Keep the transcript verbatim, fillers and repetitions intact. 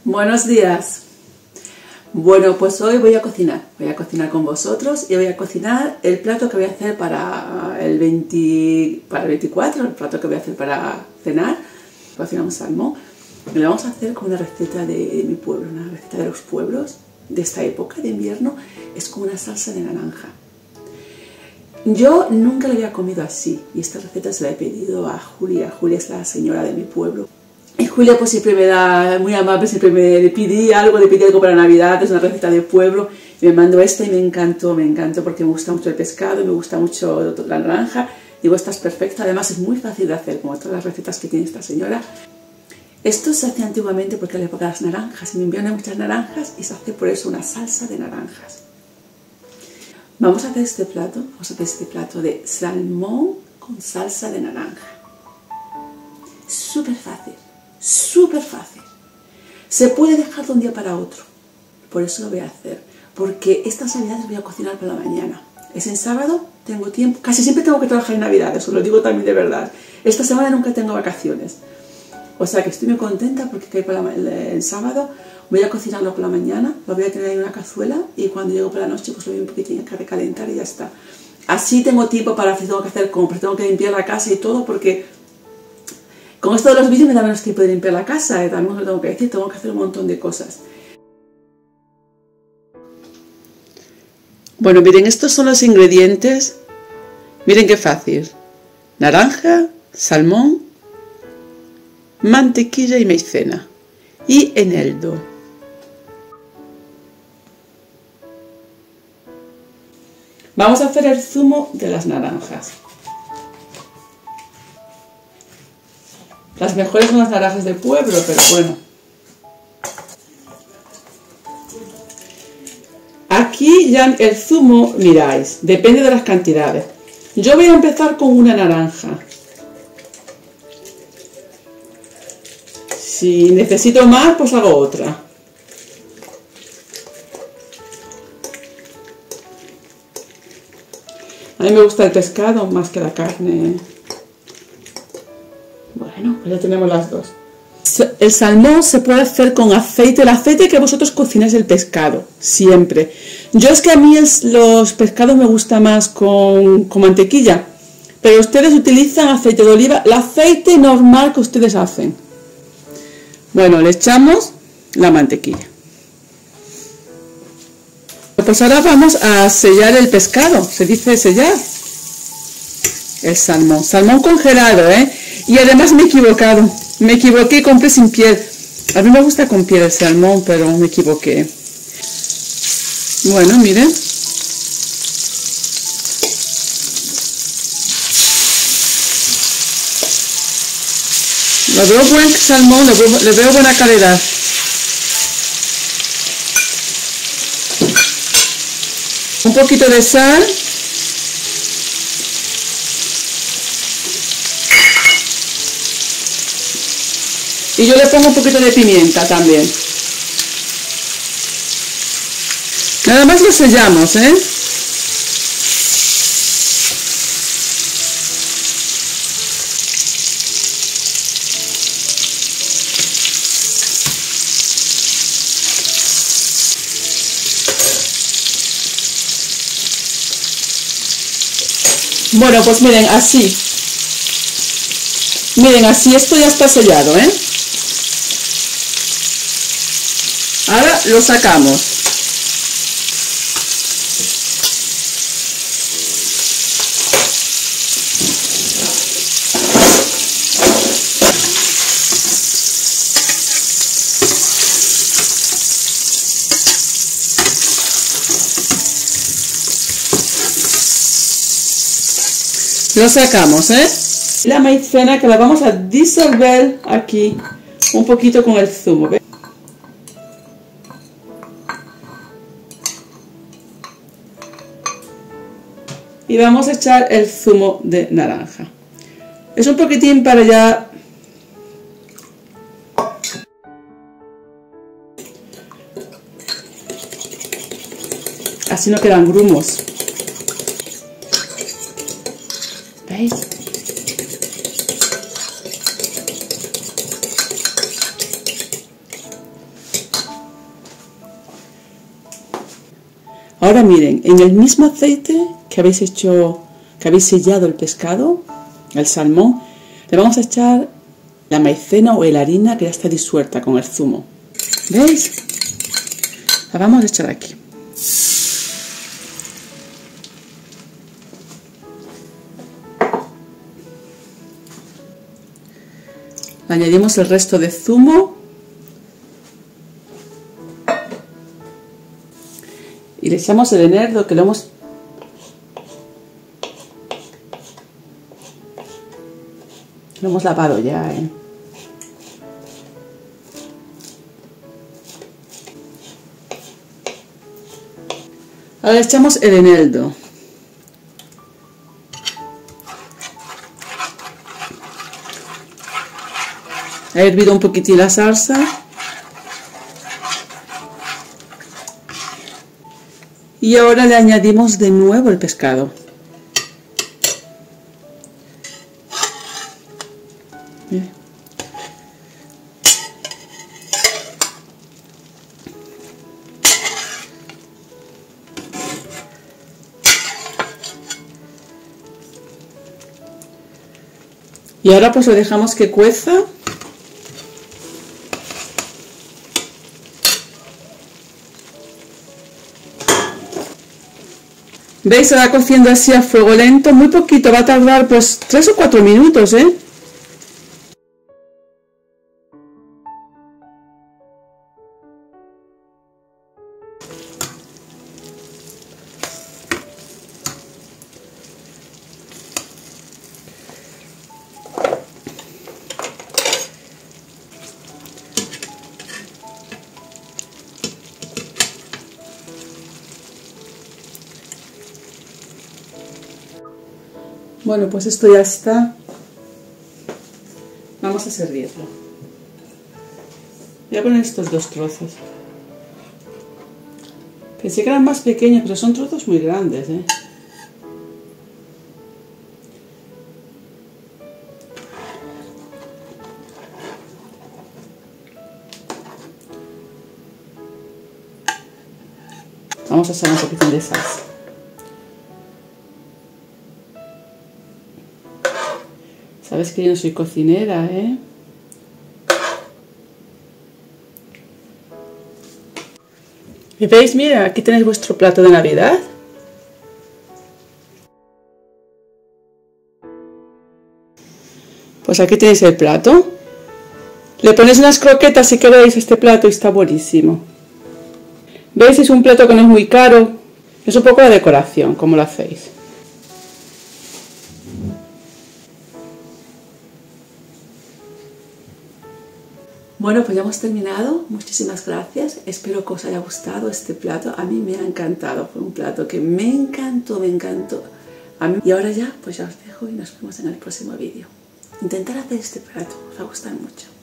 Buenos días. Bueno, pues hoy voy a cocinar. Voy a cocinar con vosotros y voy a cocinar el plato que voy a hacer para el, veinte, para el veinticuatro, el plato que voy a hacer para cenar. Cocinamos salmón y lo vamos a hacer con una receta de mi pueblo, una receta de los pueblos de esta época de invierno. Es con una salsa de naranja. Yo nunca la había comido así y esta receta se la he pedido a Julia. Julia es la señora de mi pueblo. Y Julia pues siempre me da, muy amable, siempre me pide algo, le pide algo para Navidad, es una receta de pueblo. Y me mandó esta y me encantó, me encantó porque me gusta mucho el pescado, me gusta mucho la naranja. Digo, esta es perfecta, además es muy fácil de hacer, como todas las recetas que tiene esta señora. Esto se hace antiguamente porque en la época de las naranjas, en invierno hay muchas naranjas y se hace por eso una salsa de naranjas. Vamos a hacer este plato, vamos a hacer este plato de salmón con salsa de naranja. Súper fácil. Súper fácil. Se puede dejar de un día para otro. Por eso lo voy a hacer. Porque estas navidades voy a cocinar para la mañana. Es en sábado, tengo tiempo. Casi siempre tengo que trabajar en navidades, os lo digo también de verdad. Esta semana nunca tengo vacaciones. O sea que estoy muy contenta porque para la, el, el sábado voy a cocinarlo por la mañana. Lo voy a tener en una cazuela y cuando llego por la noche pues lo voy un poquitín a recalentar y ya está. Así tengo tiempo para hacer, tengo que hacer compras, tengo que limpiar la casa y todo porque... Con esto de los vídeos me da menos tiempo de limpiar la casa, ¿eh? También os lo tengo que decir, tengo que hacer un montón de cosas. Bueno, miren, estos son los ingredientes. Miren qué fácil. Naranja, salmón, mantequilla y maicena. Y eneldo. Vamos a hacer el zumo de las naranjas. Las mejores son las naranjas de pueblo, pero bueno. Aquí ya el zumo, miráis, depende de las cantidades. Yo voy a empezar con una naranja. Si necesito más, pues hago otra. A mí me gusta el pescado más que la carne. Bueno, pues ya tenemos las dos. El salmón se puede hacer con aceite, el aceite que vosotros cocináis el pescado, siempre. Yo es que a mí es, los pescados me gusta más con, con mantequilla, pero ustedes utilizan aceite de oliva, el aceite normal que ustedes hacen. Bueno, le echamos la mantequilla. Pues ahora vamos a sellar el pescado, se dice sellar. El salmón, salmón congelado, ¿eh? Y además me he equivocado, me equivoqué y compré sin piel. A mí me gusta con piel el salmón, pero me equivoqué. Bueno, miren. Le veo buen salmón, le veo, le veo buena calidad. Un poquito de sal. Y yo le pongo un poquito de pimienta también. Nada más lo sellamos, ¿eh? Bueno, pues miren, así. Miren, así esto ya está sellado, ¿eh? Ahora lo sacamos. Lo sacamos, ¿eh? La maicena que la vamos a disolver aquí un poquito con el zumo, ¿ves? Y vamos a echar el zumo de naranja. Es un poquitín para ya... Así no quedan grumos. ¿Veis? ahora miren, en el mismo aceite que habéis hecho, que habéis sellado el pescado, el salmón, le vamos a echar la maicena o la harina que ya está disuelta con el zumo. ¿Veis? La vamos a echar aquí. Añadimos el resto de zumo y le echamos el eneldo que lo hemos lo hemos lavado ya, ¿eh? Ahora le echamos el eneldo. Ha hervido un poquitín la salsa. Y ahora le añadimos de nuevo el pescado. Bien. Y ahora pues lo dejamos que cueza. ¿Veis? Se va cociendo así a fuego lento, muy poquito, va a tardar pues tres o cuatro minutos, ¿eh? Bueno, pues esto ya está. Vamos a servirlo. Voy a poner estos dos trozos. Pensé que eran más pequeños, pero son trozos muy grandes, ¿eh? Vamos a echar un poquito de salsa. Sabes que yo no soy cocinera, ¿eh? ¿Y veis? Mira, aquí tenéis vuestro plato de Navidad. Pues aquí tenéis el plato. Le ponéis unas croquetas si queréis este plato y está buenísimo. ¿Veis? Es un plato que no es muy caro. Es un poco de decoración, como lo hacéis. Bueno, pues ya hemos terminado. Muchísimas gracias. Espero que os haya gustado este plato. A mí me ha encantado. Fue un plato que me encantó, me encantó. A mí. Y ahora ya, pues ya os dejo y nos vemos en el próximo vídeo. Intentar hacer este plato. Os va a gustar mucho.